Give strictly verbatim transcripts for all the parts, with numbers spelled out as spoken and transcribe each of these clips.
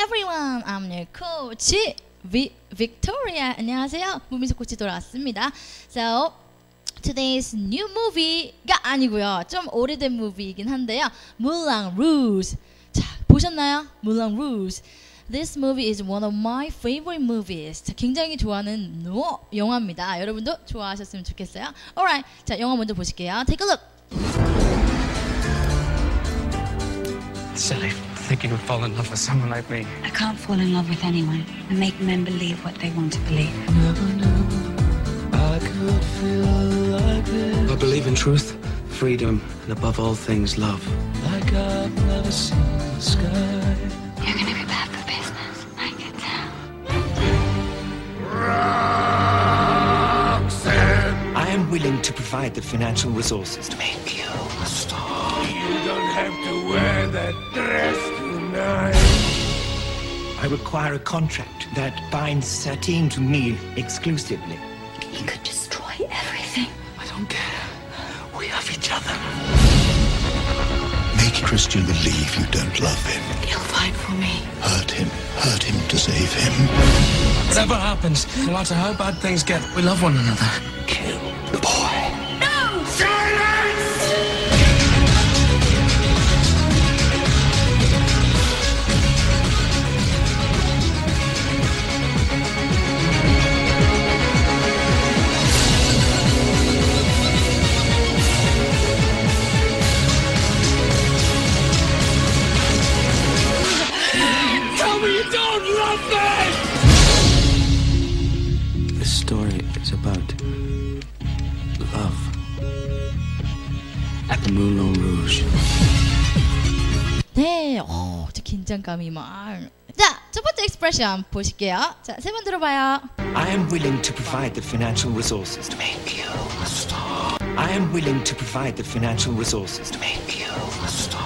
everyone, I'm your coach, Vi- Victoria. 안녕하세요. 무민수 코치 돌아왔습니다. So, today's new movie가 아니고요. 좀 오래된 movie이긴 한데요. Moulin Rouge. 자, 보셨나요? Moulin Rouge. This movie is one of my favorite movies. 자, 굉장히 좋아하는 노 영화입니다. 여러분도 좋아하셨으면 좋겠어요. Alright, 자, 영화 먼저 보실게요. Take a look. Silly. Think you would fall in love with someone like me. I can't fall in love with anyone and make men believe what they want to believe. Never knew I could feel like this. I believe in truth, freedom, and above all things, love. Like I've never seen the sky. You're gonna be bad for business. I can tell. I am willing to provide the financial resources to make you a star. You don't have to wear that dress tonight. I require a contract that binds Satine to me exclusively. You could destroy everything. I don't care. We have each other. Make Christian believe you don't love him. He'll fight for me. Hurt him. Hurt him to save him. Whatever happens, no matter how bad things get, we love one another. Kill the boy. No! Tell me you don't love me! This story is about love at the Moulin Rouge. 네, 어, 저 긴장감이 막. 자, 첫 번째 expression 보실게요. 자, 세 번 들어봐요. I am willing to provide the financial resources to make you a star. I am willing to provide the financial resources to make you a star.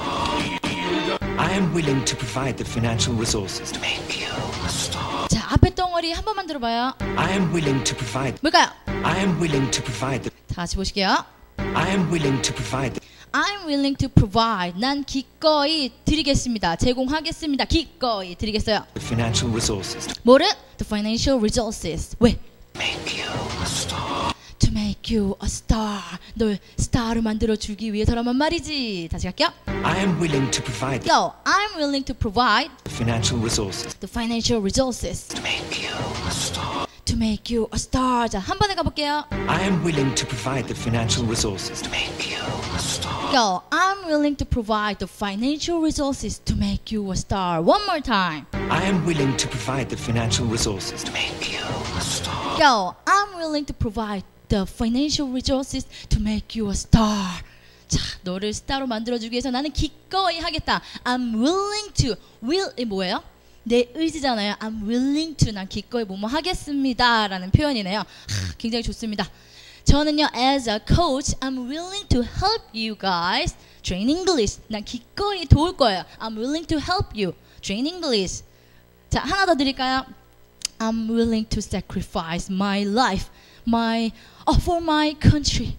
I am willing to provide the financial resources to make you a star. 자, 앞에 덩어리 한 번만 들어봐요. I am willing to provide. 뭘까요? I am willing to provide the. 다 같이 보실게요. I am willing to provide. The, I'm willing to provide. 난 기꺼이 드리겠습니다. 제공하겠습니다. 기꺼이 드리겠어요. the financial resources to 뭐를? The financial resources. 왜? make you a star. To make you a star. 널 스타를 만들어주기 위해서라면 말이지. 다시 갈게요. I am willing to provide Yo, I'm willing to provide the financial resources the financial resources to make you a star. to make you a star. 자, 한 번에 가볼게요. I am willing to provide the financial resources to make you a star. Yo, I'm willing to provide the financial resources to make you a star. One more time. I am willing to provide the financial resources to make you a star. Yo, I'm willing to provide the financial resources to make you a star. 자, 너를 스타로 만들어주기 위해서 나는 기꺼이 하겠다. I'm willing to. will이 뭐예요? 내 의지잖아요. I'm willing to. 난 기꺼이 뭐뭐 하겠습니다. 라는 표현이네요. 하, 굉장히 좋습니다. 저는요, as a coach, I'm willing to help you guys train English. 난 기꺼이 도울 거예요. I'm willing to help you train English. 자, 하나 더 드릴까요? I'm willing to sacrifice my life, my, oh, for my country.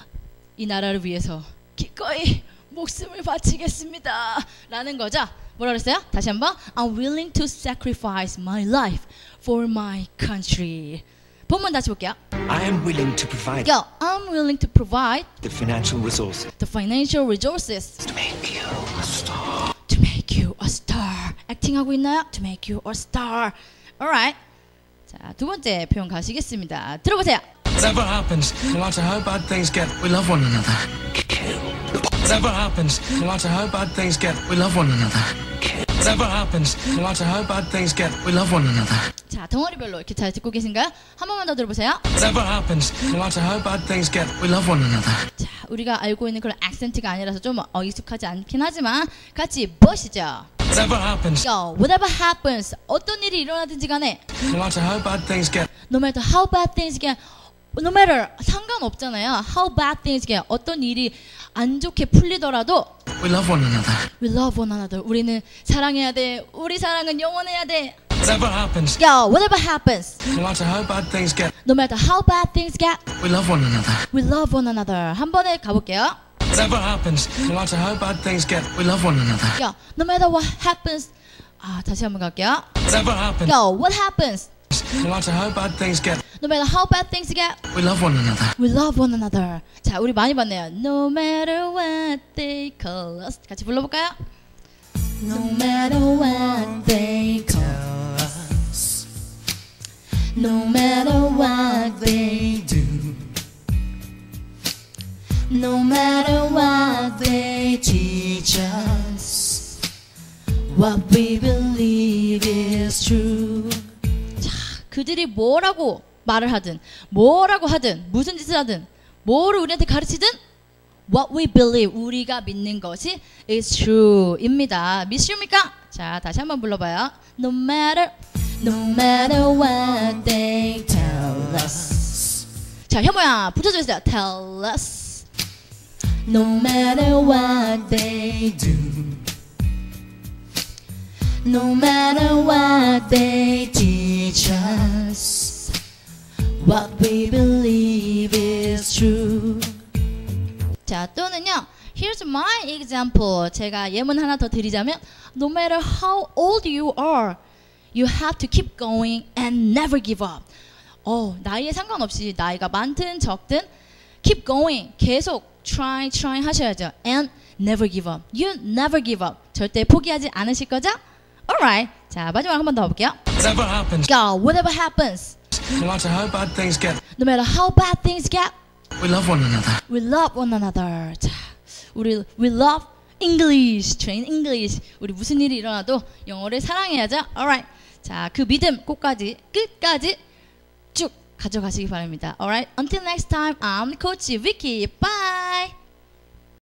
이 나라를 위해서 기꺼이 목숨을 바치겠습니다. 라는 거죠. 뭐라 그랬어요? 다시 한번. I'm willing to sacrifice my life for my country. 본문 다시 볼게요. I am willing to provide Yo, I'm willing to provide the financial resources the financial resources to make you a star. to make you a star. 액팅하고 있나요? To make you a star. Alright. 자, 두 번째 표현 가시겠습니다. 들어보세요. Whatever happens, no matter how bad things get, we love one another. Kill the boy. Whatever happens, no matter how bad things get, we love one another. Whatever happens, no matter how bad things get, we love one another. 자, 덩어리별로 이렇게 잘 듣고 계신가요? 한 번만 더 들어보세요. Whatever happens, no matter how bad things get, we love one another. 자, 우리가 알고 있는 그런 액센트가 아니라서 좀 어, 익숙하지 않긴 하지만 같이 보시죠. Whatever happens, Yo, whatever happens, 어떤 일이 일어나든지 간에 no matter how bad things get, no matter how bad things get, no matter 상관없잖아요. How bad things get, 어떤 일이 안 좋게 풀리더라도 we love one another. we love one another. 우리는 사랑해야 돼. 우리 사랑은 영원해야 돼. Whatever happens, Yo, whatever happens, no matter how bad things get, no matter how bad things get, we love one another. we love one another. 한 번에 가볼게요. Whatever happens, no matter how bad things get, we love one another. Yo, no matter what happens, 아, 다시 한번 갈게요. Whatever happens, Go. What happens? no matter how bad things get, No matter how bad things get, we love one another. we love one another. 자, 우리 많이 봤네요. No matter what they call us. 같이 불러볼까요? No matter what they call us, no matter what they do, no matter what they teach us, what we believe is true. 자, 그들이 뭐라고 말을 하든, 뭐라고 하든, 무슨 짓을 하든, 뭐를 우리한테 가르치든, what we believe, 우리가 믿는 것이 is true입니다. 믿습니까? 자, 다시 한번 불러봐요. No matter, no matter what they tell us. 자, 현모야 붙여주세요. Tell us. No matter what they do, no matter what they teach us, what we believe is true. 자, 또는요. Here's my example. 제가 예문 하나 더 드리자면 No matter how old you are, you have to keep going and never give up. 어, 나이에 상관없이 나이가 많든 적든 keep going. 계속 try, try 하셔야죠. And never give up. You never give up. 절대 포기하지 않으실 거죠? Alright. 자, 마지막 한 번 더 볼게요. Whatever happens, Go. Whatever happens, no matter how bad things get, no matter how bad things get, we love one another. we love one another. 자, 우리 we love English, train English. 우리 무슨 일이 일어나도 영어를 사랑해야죠. Alright. 자, 그 믿음 끝까지 끝까지 쭉 가져가시기 바랍니다. Alright. Until next time, I'm Coach Vicky. Bye.